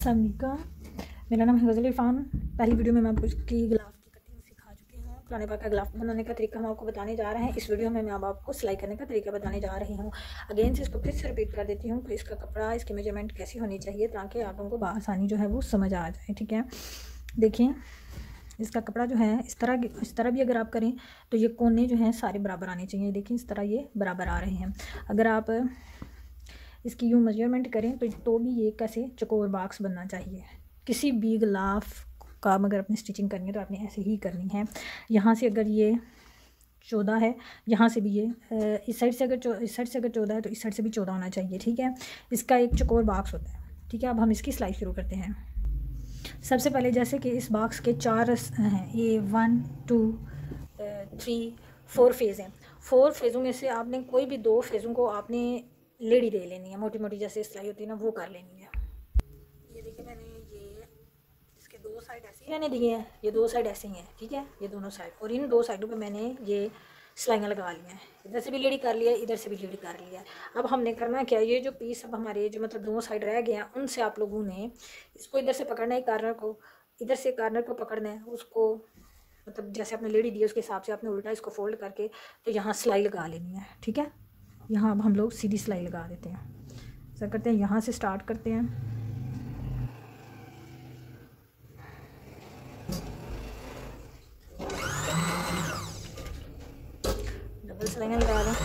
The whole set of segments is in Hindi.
अस्सलाम वालेकुम, मेरा नाम है गज़ल इरफान। पहली वीडियो में मैं आपको इसकी गिलाफ की कटिंग सिखा चुकी हूँ। कुरान पाक का गिलाफ बनाने का तरीका हम आपको बताने जा रहे हैं। इस वीडियो में मैं अब आपको सिलाई करने का तरीका बताने जा रही हूँ। अगेन से इसको फिर से रिपीट कर देती हूँ कि इसका कपड़ा, इसकी मेजरमेंट कैसी होनी चाहिए ताकि आप लोगों को आसानी जो है वो समझ आ जाए। ठीक है, देखिए इसका कपड़ा जो है इस तरह भी अगर आप करें तो ये कोने जो हैं सारे बराबर आने चाहिए। देखिए इस तरह ये बराबर आ रहे हैं। अगर आप इसकी यूँ मेजरमेंट करें तो भी ये कैसे चकोर बॉक्स बनना चाहिए। किसी भी गिलाफ का अगर अपनी स्टिचिंग करनी है तो आपने ऐसे ही करनी है। यहाँ से अगर ये 14 है, यहाँ से भी ये इस साइड से अगर 14 है तो इस साइड से भी 14 होना चाहिए। ठीक है, इसका एक चकोर बॉक्स होता है। ठीक है, अब हम इसकी सिलाई शुरू करते हैं। सबसे पहले जैसे कि इस बॉक्स के 4 हैं, ये 1 2 3 4 फेज़ हैं। 4 फेज़ों में से आपने कोई भी 2 फेज़ों को आपने लेडी दे लेनी है, मोटी मोटी जैसे सिलाई होती है ना वो कर लेनी है। ये देखिए मैंने ये इसके 2 साइड ऐसे ही रहने दिए हैं, ये 2 साइड ऐसे ही हैं। ठीक है, ये दोनों साइड, और इन 2 साइडों पे मैंने ये सिलाइयाँ लगा ली हैं। इधर से भी लेडी कर लिया है, इधर से भी लेडी कर लिया है। अब हमने करना क्या, ये जो पीस अब हमारे जो मतलब 2 साइड रह गए हैं उनसे आप लोगों ने इसको इधर से पकड़ना है, कार्नर को इधर से कार्नर को पकड़ना है, उसको मतलब जैसे आपने लेडी दी है उसके हिसाब से आपने उल्टा इसको फोल्ड करके तो यहाँ सिलाई लगा लेनी है। ठीक है, यहाँ अब हम लोग सीधी सिलाई लगा देते हैं। ऐसा करते हैं, यहाँ से स्टार्ट करते हैं, डबल सिलाइयाँ लगा दें।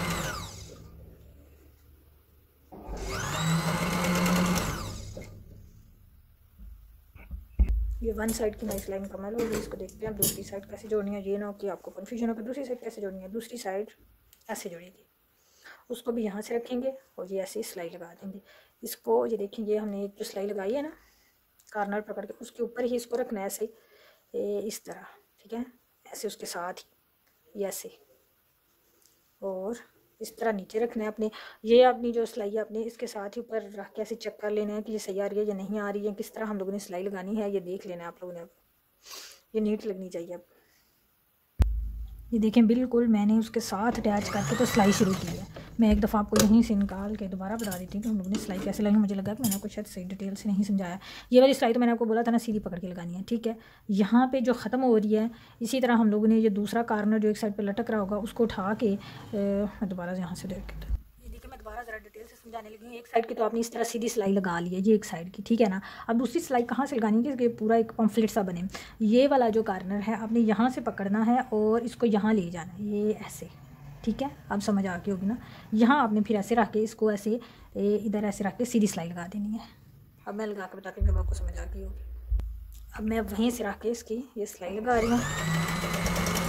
ये 1 साइड की नई सिलाई मुकम्मल हो गई। इसको देखते हैं अब दूसरी साइड कैसे जोड़नी है। ये ना हो कि आपको कन्फ्यूजन हो कि दूसरी साइड कैसे जोड़नी है। दूसरी साइड ऐसे जोड़ेगी, उसको भी यहाँ से रखेंगे और ये ऐसे सिलाई लगा देंगे। इसको ये देखें, ये हमने एक जो सिलाई लगाई है ना कार्नर पकड़ के, उसके ऊपर ही इसको रखना है ऐसे इस तरह। ठीक है, ऐसे उसके साथ ही ऐसे, और इस तरह नीचे रखना है अपने। ये अपनी जो सिलाई है अपने इसके साथ ही ऊपर रख के ऐसे चेक कर लेना है कि ये सही आ रही है या नहीं आ रही है, किस तरह हम लोगों ने सिलाई लगानी है ये देख लेना है आप लोगों ने। अब ये नीट लगनी चाहिए। अब ये देखें बिल्कुल मैंने उसके साथ अटैच करके तो सिलाई शुरू की है। मैं एक दफ़ा आपको यहीं से निकाल के दोबारा बता देती हूँ कि हम लोगों ने सिलाई कैसे लगाई। मुझे लगा कि मैंने आपको शायद सही डिटेल से नहीं समझाया। ये वाली सिलाई तो मैंने आपको बोला था ना सीधी पकड़ के लगानी है। ठीक है, यहाँ पे जो ख़त्म हो रही है इसी तरह हम लोगों ने ये दूसरा कार्नर जो एक साइड पे लटक रहा होगा उसको उठा के मैं दोबारा यहाँ से देख के मैं दोबारा ज़रा डिटेल से समझाने लगी हूँ। एक साइड की तो आपने इस तरह सीधी सिलाई लगा ली है, ये एक साइड की। ठीक है ना, अब दूसरी सिलाई कहाँ से लगानी है कि पूरा एक पम्फलेट सा बने। ये वाला जो कार्नर है आपने यहाँ से पकड़ना है और इसको यहाँ ले जाना है, ये ऐसे। ठीक है, अब समझ आ गई होगी ना। यहाँ आपने फिर ऐसे रख के इसको ऐसे इधर ऐसे रख के सीधी सिलाई लगा देनी है। अब मैं लगा के बताती हूँ जब आपको समझ आ गई होगी। अब मैं वहीं से रख के इसकी ये सिलाई लगा रही हूँ।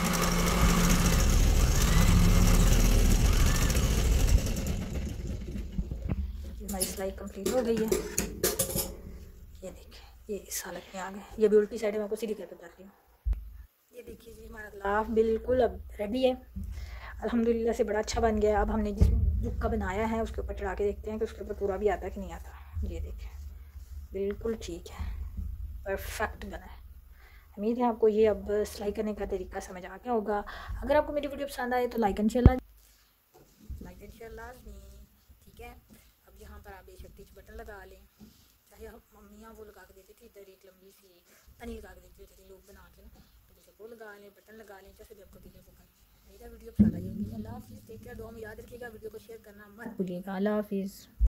हमारी सिलाई कंप्लीट हो गई है। ये देखिए ये इस हालत में आ गए। ये भी उल्टी साइड में आपको सीधी करके बताती हूँ। ये देखिए जी हमारा गिलाफ बिल्कुल अब रेडी है, अल्हम्दुलिल्लाह से बड़ा अच्छा बन गया। अब हमने जिस बुक का बनाया है उसके ऊपर चढ़ा के देखते हैं कि उसके ऊपर पूरा भी आता है कि नहीं आता। ये देखिए बिल्कुल ठीक है, परफेक्ट बना है। उम्मीद है आपको ये अब सिलाई करने का तरीका समझ आ गया होगा। अगर आपको मेरी वीडियो पसंद आए तो लाइक एंड शेयर लाजमी। ठीक है, अब यहाँ पर आप बेशक टिच बटन लगा लें, चाहे हम मम्मियाँ वो लगा के देती थी, इधर एक लंबी सी तनी लगा के देती थी लोग बना के ना, तो बेशक वो लगा लें, बटन लगा लें, जैसे भी आपको दिले वो करें। मेरा वीडियो पसंद आई होगी। अल्लाह हाफिज़, टेक केयर, दुआ में याद रखिएगा, वीडियो को शेयर करना मत भूलिएगा। अल्लाह हाफिज़।